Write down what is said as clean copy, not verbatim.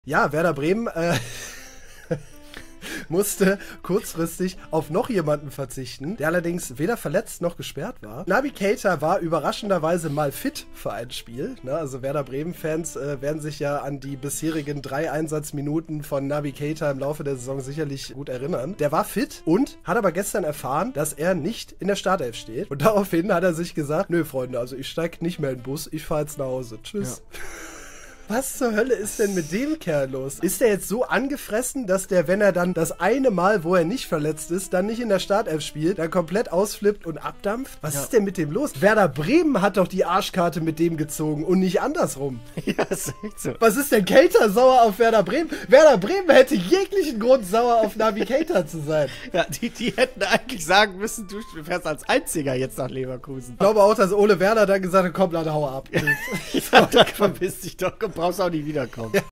Ja, Werder Bremen musste kurzfristig auf noch jemanden verzichten, der allerdings weder verletzt noch gesperrt war. Naby Keita war überraschenderweise mal fit für ein Spiel. Ne? Also Werder Bremen-Fans werden sich ja an die bisherigen 3 Einsatzminuten von Naby Keita im Laufe der Saison sicherlich gut erinnern. Der war fit und hat aber gestern erfahren, dass er nicht in der Startelf steht. Und daraufhin hat er sich gesagt, nö Freunde, also ich steig nicht mehr in den Bus, ich fahr jetzt nach Hause. Tschüss. Ja. Was zur Hölle ist denn mit dem Kerl los? Ist der jetzt so angefressen, dass der, wenn er dann das eine Mal, wo er nicht verletzt ist, dann nicht in der Startelf spielt, dann komplett ausflippt und abdampft? Was ist denn mit dem los? Werder Bremen hat doch die Arschkarte mit dem gezogen und nicht andersrum. Ja, ist echt so. Was ist denn Keita sauer auf Werder Bremen? Werder Bremen hätte jeglichen Grund, sauer auf Naby Keita zu sein. Ja, die hätten eigentlich sagen müssen, du fährst als Einziger jetzt nach Leverkusen. Ich glaube auch, dass Ole Werner dann gesagt hat, komm, dann hau ab. Ja, dann verpiss dich doch, brauchst auch nicht wiederkommen. Ja.